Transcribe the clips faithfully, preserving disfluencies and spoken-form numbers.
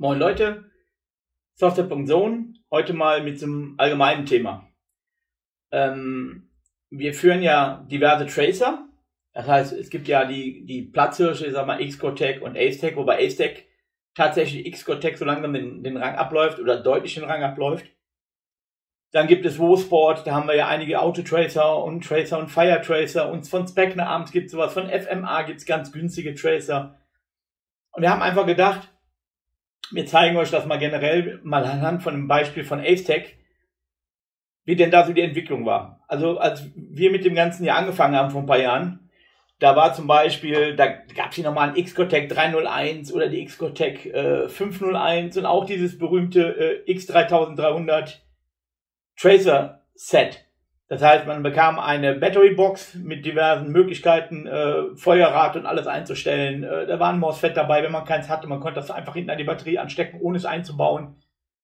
Moin Leute, Software.zone, heute mal mit einem allgemeinen Thema. Ähm, wir führen ja diverse Tracer, das heißt, es gibt ja die, die Platzhirsche, ich sag mal Xcode-Tech und Ace-Tech, wobei Ace-Tech tatsächlich Xcode-Tech so langsam den, den Rang abläuft oder deutlich den Rang abläuft. Dann gibt es WoSport, da haben wir ja einige Autotracer und Tracer und Firetracer, und von Specna abends gibt es sowas, von F M A gibt es ganz günstige Tracer. Und wir haben einfach gedacht, wir zeigen euch das mal generell, mal anhand von einem Beispiel von Ace-Tech, wie denn da so die Entwicklung war. Also als wir mit dem Ganzen hier angefangen haben vor ein paar Jahren, da war zum Beispiel, da gab es hier nochmal ein Xcode-Tech drei null eins oder die Xcode-Tech äh, fünf null eins und auch dieses berühmte äh, X dreitausenddreihundert Tracer Set. Das heißt, man bekam eine Battery Box mit diversen Möglichkeiten, äh, Feuerrate und alles einzustellen. Äh, da war ein MOSFET dabei, wenn man keins hatte. Man konnte das einfach hinten an die Batterie anstecken, ohne es einzubauen.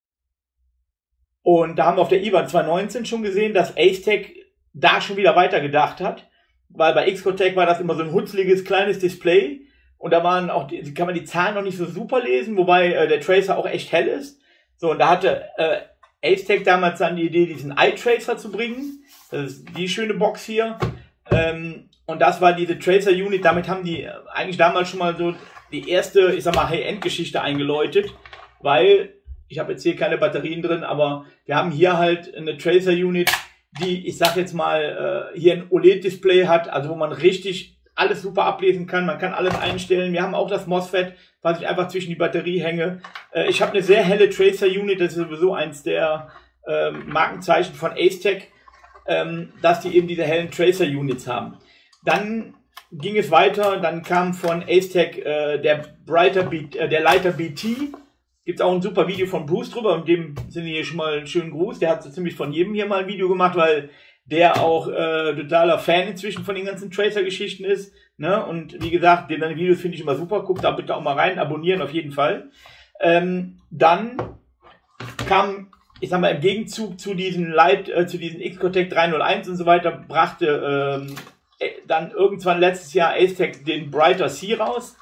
Und da haben wir auf der I B A N zwanzig neunzehn schon gesehen, dass Ace-Tech da schon wieder weitergedacht hat. Weil bei Xcode-Tech war das immer so ein hutzliges, kleines Display. Und da waren auch, die, kann man die Zahlen noch nicht so super lesen, wobei äh, der Tracer auch echt hell ist. So, und da hatte äh, Ace-Tech damals dann die Idee, diesen Eye-Tracer zu bringen. Das ist die schöne Box hier. Ähm, und das war diese Tracer-Unit. Damit haben die eigentlich damals schon mal so die erste, ich sag mal, High-End-Geschichte eingeläutet. Weil, ich habe jetzt hier keine Batterien drin, aber wir haben hier halt eine Tracer-Unit, die, ich sag jetzt mal, äh, hier ein O L E D-Display hat, also wo man richtig alles super ablesen kann. Man kann alles einstellen. Wir haben auch das MOSFET, was ich einfach zwischen die Batterie hänge. Äh, ich habe eine sehr helle Tracer-Unit, das ist sowieso eins der äh, Markenzeichen von Ace-Tech, ähm, dass die eben diese hellen Tracer-Units haben. Dann ging es weiter, dann kam von Ace-Tech äh, der, Brighter B, äh, der Lighter B T. Gibt es auch ein super Video von Bruce drüber, und dem sind hier schon mal einen schönen Gruß. Der hat so ziemlich von jedem hier mal ein Video gemacht, weil der auch äh, totaler Fan inzwischen von den ganzen Tracer-Geschichten ist. Ne? Und wie gesagt, seine Videos finde ich immer super. Guckt da bitte auch mal rein, abonnieren auf jeden Fall. Ähm, dann kam, ich sag mal, im Gegenzug zu diesen Light, äh, zu diesen Xcode-Tech drei null eins und so weiter, brachte ähm, dann irgendwann letztes Jahr Ace-Tech den Brighter C raus.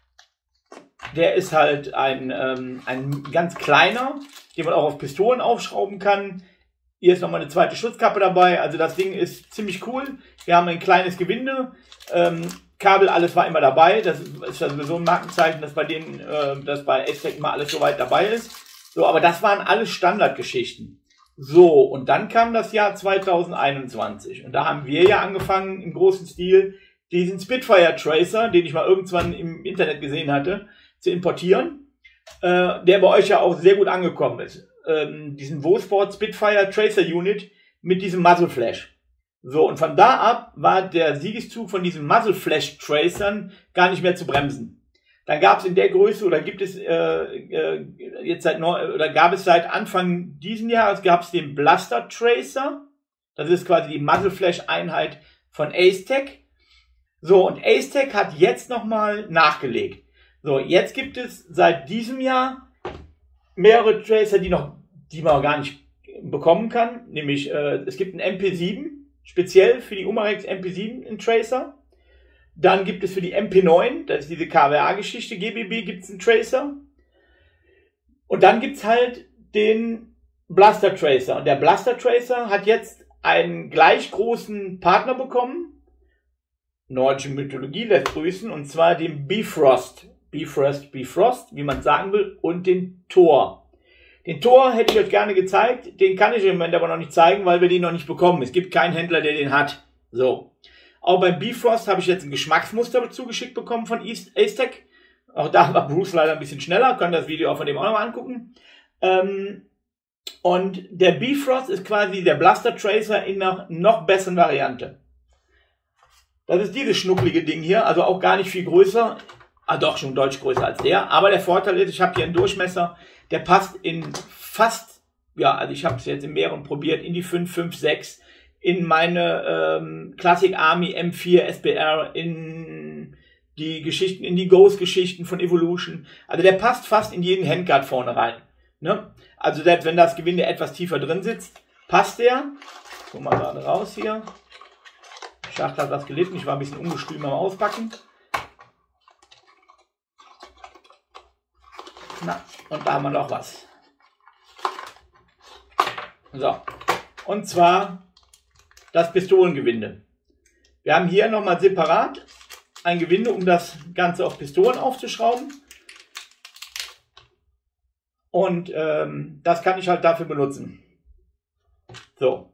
Der ist halt ein, ähm, ein ganz kleiner, den man auch auf Pistolen aufschrauben kann. Hier ist nochmal eine zweite Schutzkappe dabei. Also das Ding ist ziemlich cool. Wir haben ein kleines Gewinde. Ähm, Kabel, alles war immer dabei. Das ist ja sowieso ein Markenzeichen, dass bei denen, äh, dass bei Ace-Tech immer alles soweit dabei ist. So, aber das waren alles Standardgeschichten. So, und dann kam das Jahr zweitausendeinundzwanzig. Und da haben wir ja angefangen, im großen Stil diesen Spitfire Tracer, den ich mal irgendwann im Internet gesehen hatte, zu importieren, äh, der bei euch ja auch sehr gut angekommen ist. Ähm, diesen WoSport Spitfire Tracer Unit mit diesem Muzzle Flash. So, und von da ab war der Siegeszug von diesen Muzzle Flash Tracern gar nicht mehr zu bremsen. Dann gab es in der Größe, oder gibt es äh, äh, jetzt seit neu, oder gab es seit Anfang diesen Jahres, gab es den Blaster Tracer. Das ist quasi die Muzzle Flash Einheit von Ace-Tech. So, und Ace-Tech hat jetzt nochmal nachgelegt. So, jetzt gibt es seit diesem Jahr mehrere Tracer, die noch, die man gar nicht bekommen kann. Nämlich, äh, es gibt einen M P sieben, speziell für die Umarex M P sieben, einen Tracer. Dann gibt es für die M P neun, das ist diese K W A-Geschichte, G B B, gibt es einen Tracer. Und dann gibt es halt den Blaster Tracer. Und der Blaster Tracer hat jetzt einen gleich großen Partner bekommen. Nordische Mythologie lässt grüßen, und zwar den Bifrost. Bifrost, Bifrost, wie man sagen will, und den Thor. Den Thor hätte ich euch gerne gezeigt, den kann ich im Moment aber noch nicht zeigen, weil wir den noch nicht bekommen. Es gibt keinen Händler, der den hat. So. Auch beim Bifrost habe ich jetzt ein Geschmacksmuster zugeschickt bekommen von Ace-Tech. Auch da war Bruce leider ein bisschen schneller, könnt das Video auch von dem auch nochmal angucken. Ähm, und der Bifrost ist quasi der Blaster Tracer in einer noch besseren Variante. Das ist dieses schnucklige Ding hier, also auch gar nicht viel größer. Ah, doch, schon deutlich größer als der. Aber der Vorteil ist, ich habe hier einen Durchmesser, der passt in fast, ja, also ich habe es jetzt in mehreren probiert, in die fünf, fünf, sechs, in meine ähm, Classic Army M vier S B R, in die Geschichten, in die Ghost-Geschichten von Evolution. Also der passt fast in jeden Handguard vorne rein. Ne? Also selbst wenn das Gewinde etwas tiefer drin sitzt, passt der. Guck mal gerade raus hier. Die Schachtel hat was gelitten, ich war ein bisschen ungestüm am Auspacken. Na, Und da haben wir noch was. So. Und zwar das Pistolengewinde. Wir haben hier nochmal separat ein Gewinde, um das Ganze auf Pistolen aufzuschrauben. Und ähm, das kann ich halt dafür benutzen. So.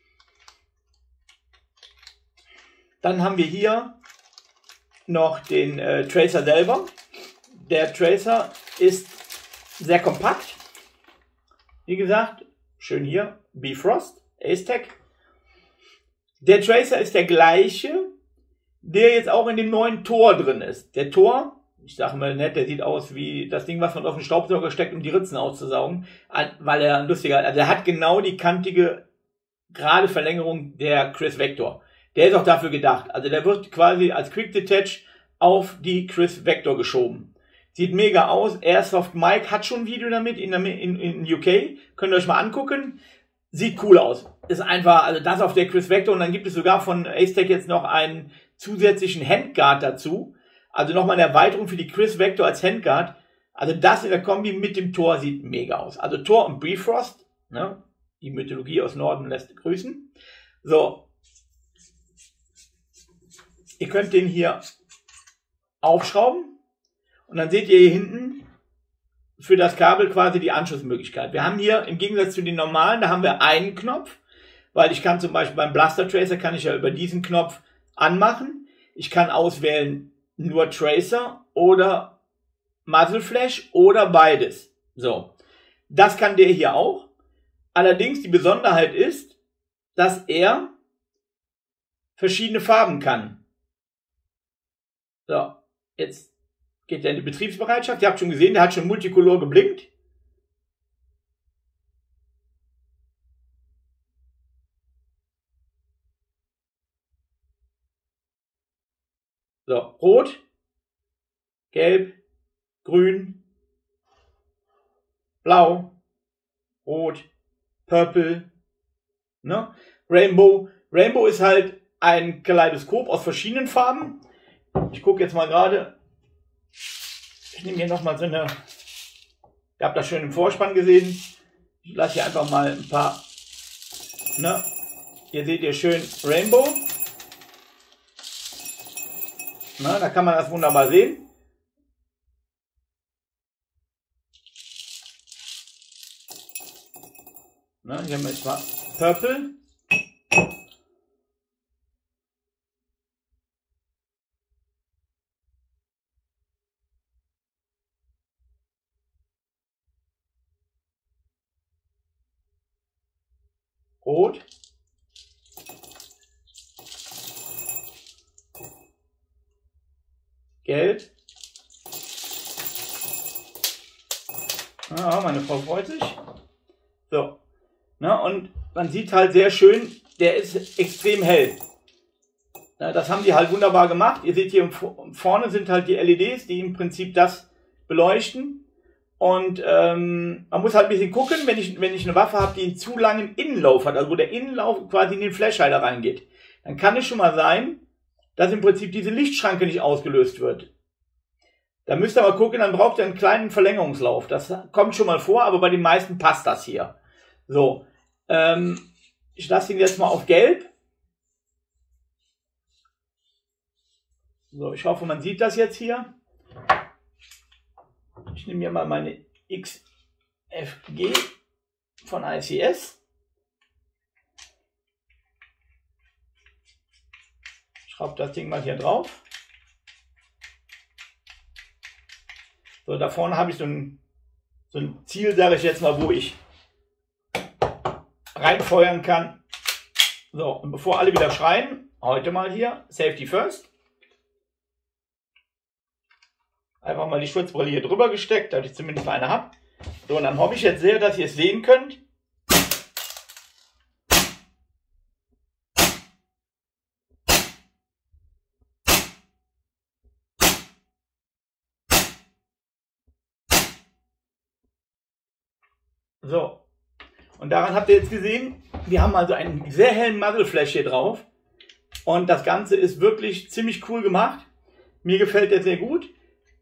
Dann haben wir hier noch den äh, Tracer selber. Der Tracer ist sehr kompakt. Wie gesagt, schön hier, Bifrost, Ace-Tech. Der Tracer ist der gleiche, der jetzt auch in dem neuen Tor drin ist. Der Tor, ich sage mal nett, der sieht aus wie das Ding, was man auf den Staubsauger steckt, um die Ritzen auszusaugen. Weil er lustiger, also er hat genau die kantige, gerade Verlängerung der Kriss Vector. Der ist auch dafür gedacht. Also der wird quasi als Quick Detach auf die Kriss Vector geschoben. Sieht mega aus. Airsoft Mike hat schon ein Video damit in, in, in U K. Könnt ihr euch mal angucken. Sieht cool aus. Ist einfach, also das auf der Kriss Vector. Und dann gibt es sogar von Ace-Tech jetzt noch einen zusätzlichen Handguard dazu. Also nochmal eine Erweiterung für die Kriss Vector als Handguard. Also das in der Kombi mit dem Tor sieht mega aus. Also Tor und Bifrost. Ne? Die Mythologie aus Norden lässt grüßen. So. Ihr könnt den hier aufschrauben. Und dann seht ihr hier hinten für das Kabel quasi die Anschlussmöglichkeit. Wir haben hier im Gegensatz zu den normalen, da haben wir einen Knopf, weil ich kann zum Beispiel beim Blaster Tracer kann ich ja über diesen Knopf anmachen. Ich kann auswählen nur Tracer oder Muzzle Flash oder beides. So, das kann der hier auch. Allerdings die Besonderheit ist, dass er verschiedene Farben kann. So, jetzt geht er in die Betriebsbereitschaft. Ihr habt schon gesehen, der hat schon Multicolor geblinkt. So, rot, gelb, grün, blau, rot, purple, ne? Rainbow. Rainbow ist halt ein Kaleidoskop aus verschiedenen Farben. Ich gucke jetzt mal gerade. Ich nehme hier nochmal so eine, ihr habt das schön im Vorspann gesehen. Ich lasse hier einfach mal ein paar, ne? Hier seht ihr schön Rainbow. Na, da kann man das wunderbar sehen. Na, hier haben wir jetzt mal Purple. Rot. Gelb. Ah, meine Frau freut sich. So. Na, und man sieht halt sehr schön, der ist extrem hell. Na, das haben die halt wunderbar gemacht. Ihr seht hier vorne sind halt die L E Ds, die im Prinzip das beleuchten. Und ähm, man muss halt ein bisschen gucken, wenn ich, wenn ich eine Waffe habe, die einen zu langen Innenlauf hat, also wo der Innenlauf quasi in den Flashhider reingeht, dann kann es schon mal sein, dass im Prinzip diese Lichtschranke nicht ausgelöst wird. Da müsst ihr aber gucken, dann braucht ihr einen kleinen Verlängerungslauf. Das kommt schon mal vor, aber bei den meisten passt das hier. So, ähm, ich lasse ihn jetzt mal auf Gelb. So, ich hoffe, man sieht das jetzt hier. Ich nehme hier mal meine X F G von I C S. Schraube das Ding mal hier drauf. So, da vorne habe ich so ein, so ein Ziel, sage ich jetzt mal, wo ich reinfeuern kann. So, und bevor alle wieder schreien, heute mal hier Safety First. Einfach mal die Schutzbrille hier drüber gesteckt, damit ich zumindest eine habe. So, und dann hoffe ich jetzt sehr, dass ihr es sehen könnt. So, und daran habt ihr jetzt gesehen, wir haben also einen sehr hellen Muzzle Flash hier drauf. Und das Ganze ist wirklich ziemlich cool gemacht. Mir gefällt der sehr gut.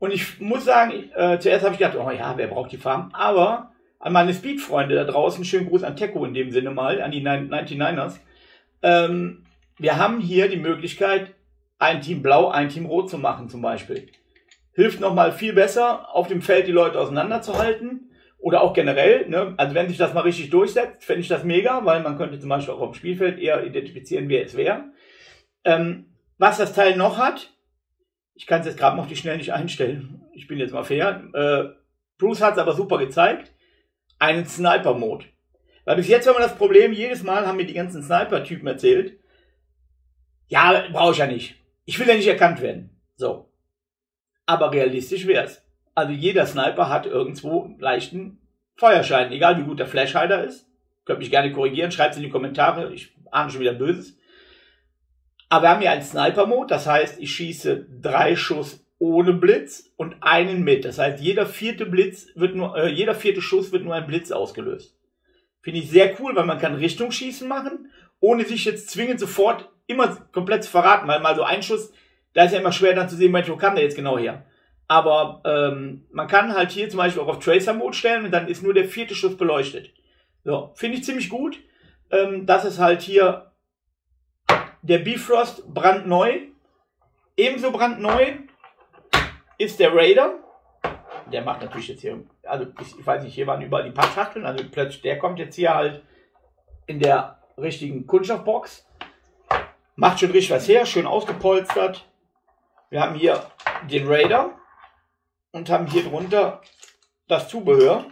Und ich muss sagen, äh, zuerst habe ich gedacht, oh ja, wer braucht die Farben? Aber an meine Speed-Freunde da draußen, schönen Gruß an Tecco in dem Sinne mal, an die neunundneunzigers. Ähm, wir haben hier die Möglichkeit, ein Team Blau, ein Team Rot zu machen zum Beispiel. Hilft nochmal viel besser, auf dem Feld die Leute auseinanderzuhalten. Oder auch generell, ne? Also wenn sich das mal richtig durchsetzt, fände ich das mega, weil man könnte zum Beispiel auch auf dem Spielfeld eher identifizieren, wer es wäre. Ähm, was das Teil noch hat, ich kann es jetzt gerade noch die schnell nicht einstellen, ich bin jetzt mal fair, äh, Bruce hat es aber super gezeigt, einen Sniper-Mode. Weil bis jetzt haben wir das Problem, jedes Mal haben mir die ganzen Sniper-Typen erzählt, ja, brauche ich ja nicht. Ich will ja nicht erkannt werden. So. Aber realistisch wäre es. Also jeder Sniper hat irgendwo einen leichten Feuerschein, egal wie gut der Flashhider ist. Könnt mich gerne korrigieren, schreibt es in die Kommentare, ich ahne schon wieder Böses. Aber wir haben hier einen Sniper-Mode, das heißt, ich schieße drei Schuss ohne Blitz und einen mit. Das heißt, jeder vierte Blitz wird nur, äh, jeder vierte Schuss wird nur ein Blitz ausgelöst. Finde ich sehr cool, weil man kann Richtungsschießen machen, ohne sich jetzt zwingend sofort immer komplett zu verraten, weil mal so ein Schuss, da ist ja immer schwer dann zu sehen, wo kam der jetzt genau her. Aber ähm, man kann halt hier zum Beispiel auch auf Tracer-Mode stellen und dann ist nur der vierte Schuss beleuchtet. So, finde ich ziemlich gut. Ähm, das ist halt hier der Bifrost brandneu. Ebenso brandneu ist der Raider. Der macht natürlich jetzt hier, also ich, ich weiß nicht, hier waren überall die paar Schachteln, also plötzlich, der kommt jetzt hier halt in der richtigen Kunststoffbox. Macht schon richtig was her, schön ausgepolstert. Wir haben hier den Raider und haben hier drunter das Zubehör.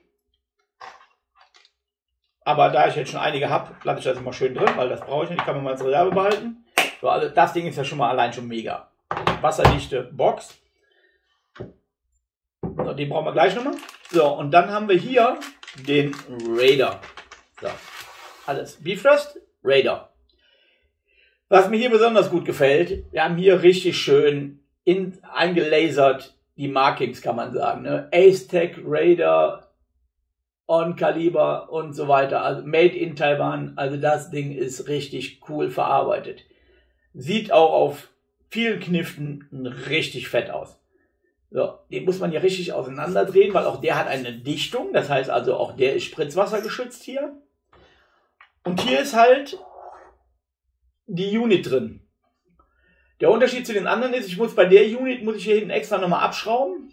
Aber da ich jetzt schon einige habe, lasse ich das immer schön drin, weil das brauche ich nicht, die kann man mal als Reserve behalten. So, also das Ding ist ja schon mal allein schon mega. Wasserdichte Box. So, den brauchen wir gleich nochmal. So, und dann haben wir hier den Raider. So, alles. Bifrost, Raider. Was mir hier besonders gut gefällt, wir haben hier richtig schön in, eingelasert die Markings, kann man sagen. Ne? Ace-Tech, Raider, On-Kaliber und so weiter. Also made in Taiwan. Also das Ding ist richtig cool verarbeitet. Sieht auch auf vielen Kniften richtig fett aus. So, den muss man hier richtig auseinanderdrehen, weil auch der hat eine Dichtung. Das heißt also, auch der ist spritzwassergeschützt hier. Und hier ist halt die Unit drin. Der Unterschied zu den anderen ist, ich muss bei der Unit, muss ich hier hinten extra nochmal abschrauben,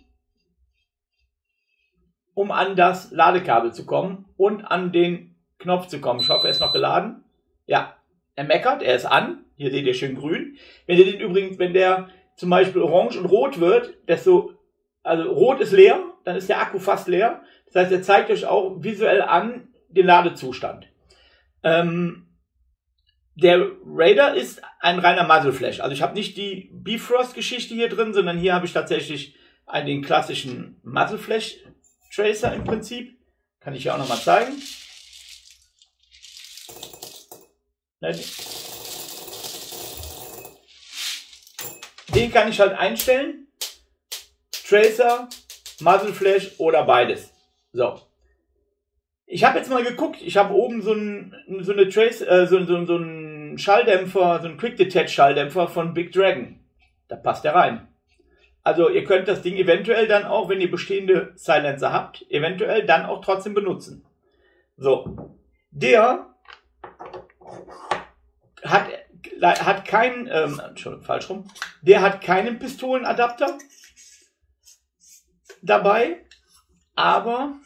um an das Ladekabel zu kommen und an den Knopf zu kommen. Ich hoffe, er ist noch geladen. Ja, er meckert, er ist an. Hier seht ihr schön grün. Wenn ihr den übrigens, wenn der zum Beispiel orange und rot wird, desto, also rot ist leer, dann ist der Akku fast leer. Das heißt, er zeigt euch auch visuell an den Ladezustand. Ähm, der Raider ist ein reiner Muzzle Flash. Also ich habe nicht die Bifrost-Geschichte hier drin, sondern hier habe ich tatsächlich einen, den klassischen Muzzle Flash Tracer im Prinzip. Kann ich hier auch nochmal zeigen. Den kann ich halt einstellen. Tracer, Muzzle Flash oder beides. So. Ich habe jetzt mal geguckt, ich habe oben so, ein, so eine Trace, äh, so, so, so einen Schalldämpfer, so einen Quick Detach Schalldämpfer von Big Dragon. Da passt der rein. Also ihr könnt das Ding eventuell dann auch, wenn ihr bestehende Silencer habt, eventuell dann auch trotzdem benutzen. So. Der hat, hat keinen, ähm, Entschuldigung, falsch rum. Der hat keinen Pistolenadapter dabei, aber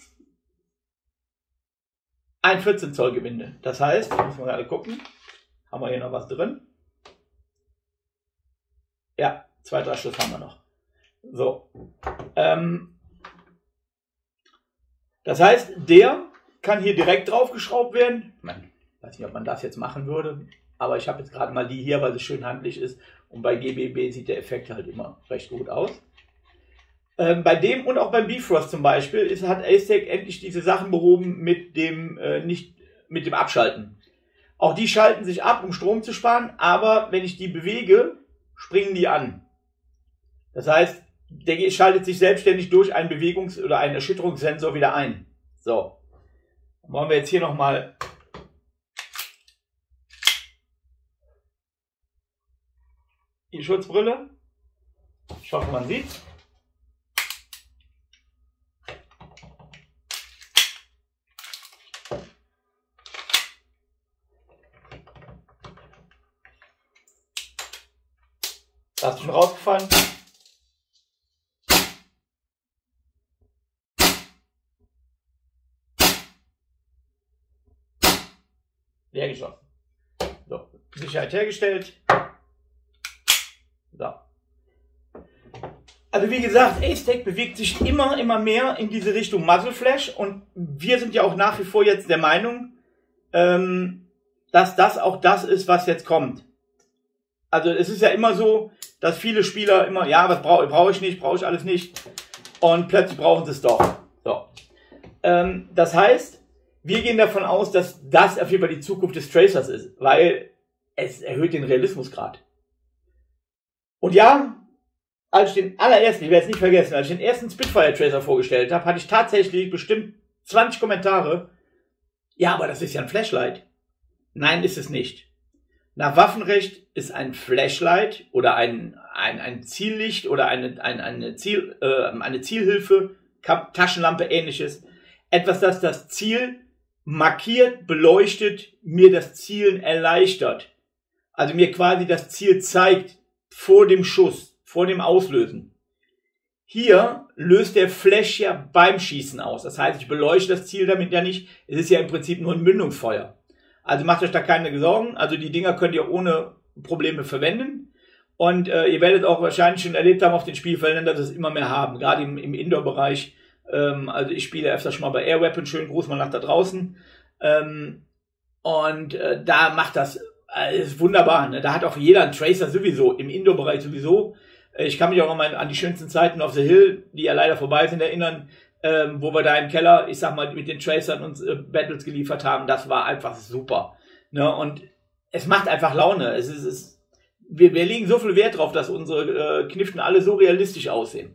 ein vierzehn Zoll Gewinde. Das heißt, müssen wir gerade gucken, haben wir hier noch was drin? Ja, zwei, drei Schuss haben wir noch. So. Ähm, das heißt, der kann hier direkt draufgeschraubt werden. Ich meine, weiß nicht, ob man das jetzt machen würde, aber ich habe jetzt gerade mal die hier, weil sie schön handlich ist. Und bei G B B sieht der Effekt halt immer recht gut aus. Ähm, bei dem und auch beim Bifrost zum Beispiel ist, hat Ace-Tech endlich diese Sachen behoben mit dem, äh, nicht, mit dem Abschalten. Auch die schalten sich ab, um Strom zu sparen, aber wenn ich die bewege, springen die an. Das heißt, der schaltet sich selbstständig durch einen Bewegungs- oder einen Erschütterungssensor wieder ein. So. Dann wollen wir jetzt hier nochmal die Schutzbrille. Ich hoffe, man sieht. Da ist schon rausgefallen. Leer geschossen. So, Sicherheit hergestellt. So. Also wie gesagt, Ace-Tech bewegt sich immer, immer mehr in diese Richtung Muzzle Flash und wir sind ja auch nach wie vor jetzt der Meinung, ähm, dass das auch das ist, was jetzt kommt. Also es ist ja immer so, dass viele Spieler immer, ja, was brauche brauch ich nicht, brauche ich alles nicht und plötzlich brauchen sie es doch. So. Ähm, das heißt, wir gehen davon aus, dass das auf jeden Fall die Zukunft des Tracers ist, weil es erhöht den Realismusgrad. Und ja, als ich den allerersten, ich werde es nicht vergessen, als ich den ersten Spitfire Tracer vorgestellt habe, hatte ich tatsächlich bestimmt zwanzig Kommentare. Ja, aber das ist ja ein Flashlight. Nein, ist es nicht. Nach Waffenrecht ist ein Flashlight oder ein, ein, ein Ziellicht oder eine, ein, eine, Ziel, äh, eine Zielhilfe, Taschenlampe, ähnliches, etwas, das das Ziel markiert, beleuchtet, mir das Zielen erleichtert. Also mir quasi das Ziel zeigt vor dem Schuss, vor dem Auslösen. Hier löst der Flash ja beim Schießen aus. Das heißt, ich beleuchte das Ziel damit ja nicht. Es ist ja im Prinzip nur ein Mündungsfeuer. Also macht euch da keine Sorgen. Also die Dinger könnt ihr ohne Probleme verwenden. Und äh, ihr werdet auch wahrscheinlich schon erlebt haben auf den Spielfeldern, dass es immer mehr haben. Gerade im, im Indoor-Bereich. Ähm, also ich spiele öfter schon mal bei Air Weapon. Schönen Gruß mal nach da draußen. Ähm, und äh, da macht das, äh, ist wunderbar. Ne? Da hat auch jeder einen Tracer sowieso. Im Indoor-Bereich sowieso. Ich kann mich auch noch mal an die schönsten Zeiten auf The Hill, die ja leider vorbei sind, erinnern, ähm, wo wir da im Keller, ich sag mal, mit den Tracern uns äh, Battles geliefert haben. Das war einfach super. Ne? Und es macht einfach Laune. Es ist, es, wir, wir legen so viel Wert drauf, dass unsere äh, Kniften alle so realistisch aussehen.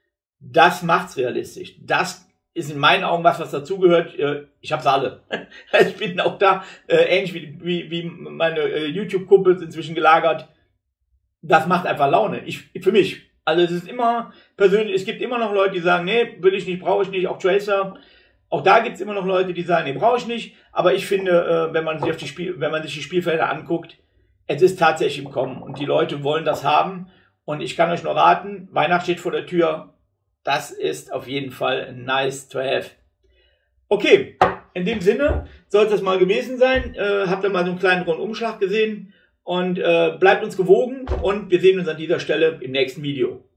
Das macht's realistisch. Das ist in meinen Augen was, was dazugehört. Äh, ich hab's alle. Ich bin auch da äh, ähnlich wie, wie, wie meine äh, YouTube-Kumpels inzwischen gelagert. Das macht einfach Laune. Ich, für mich. Also es ist immer persönlich, es gibt immer noch Leute, die sagen, nee, will ich nicht, brauche ich nicht, auch Tracer. Auch da gibt es immer noch Leute, die sagen, nee, brauche ich nicht. Aber ich finde, äh, wenn man sich auf die Spiel, wenn man sich die Spielfelder anguckt, es ist tatsächlich im Kommen. Und die Leute wollen das haben. Und ich kann euch nur raten, Weihnachten steht vor der Tür. Das ist auf jeden Fall nice to have. Okay, in dem Sinne soll es das mal gewesen sein. Äh, habt ihr mal so einen kleinen Rundumschlag gesehen. Und äh, bleibt uns gewogen und wir sehen uns an dieser Stelle im nächsten Video.